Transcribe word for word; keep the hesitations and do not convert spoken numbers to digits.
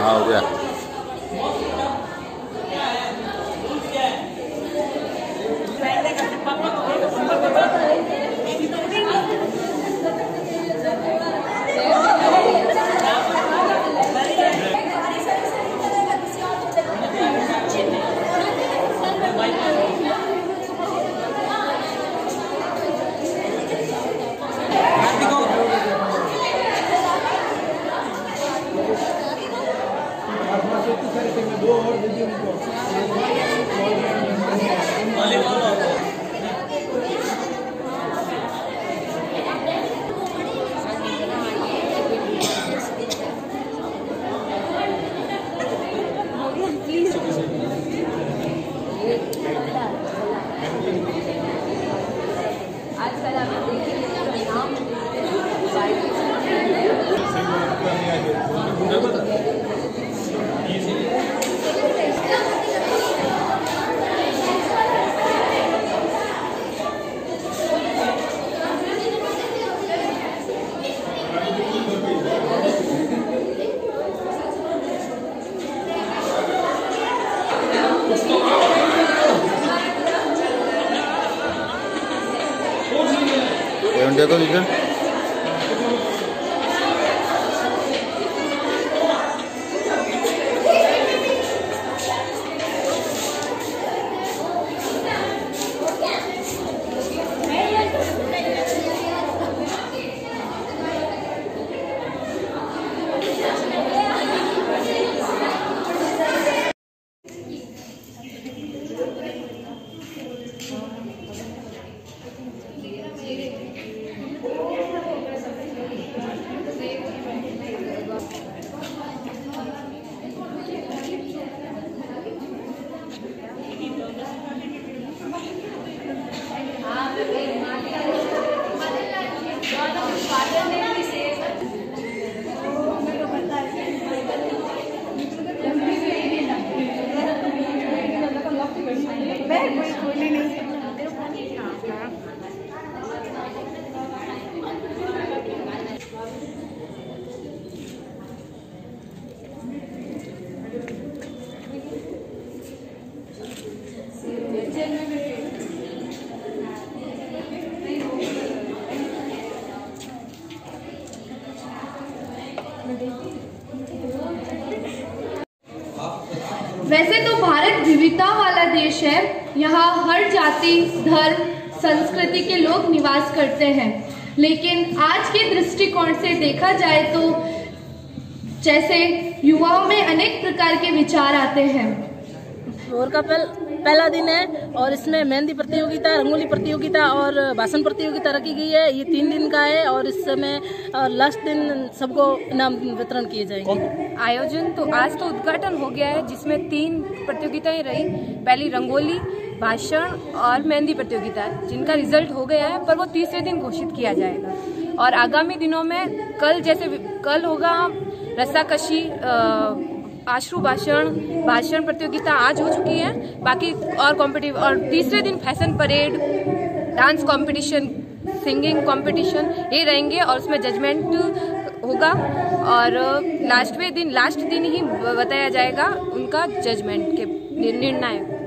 हाँ हो गया। आजकल आप देखेंगे नाम देखो लीजिए। वैसे तो भारत विविधता वाला देश है। यहाँ हर जाति, धर्म, संस्कृति के लोग निवास करते हैं, लेकिन आज के दृष्टिकोण से देखा जाए तो जैसे युवाओं में अनेक प्रकार के विचार आते हैं। और का पहल, पहला दिन है और इसमें मेहंदी प्रतियोगिता, रंगोली प्रतियोगिता और भाषण प्रतियोगिता रखी गई है। ये तीन दिन का है और इस समय लास्ट दिन सबको इनाम वितरण किए जाएंगे। आयोजन तो आज तो उद्घाटन हो गया है, जिसमें तीन प्रतियोगिताएं रही। पहली रंगोली, भाषण और मेहंदी प्रतियोगिता, जिनका रिजल्ट हो गया है, पर वो तीसरे दिन घोषित किया जाएगा। और आगामी दिनों में कल जैसे कल होगा रस्साकशी, आश्रु भाषण, भाषण प्रतियोगिता आज हो चुकी है। बाकी और कॉम्पिटिटिव और तीसरे दिन fashion parade, dance competition, singing competition ये रहेंगे और उसमें जजमेंट होगा। और लास्टवें दिन लास्ट दिन ही बताया जाएगा उनका जजमेंट के निर्णय।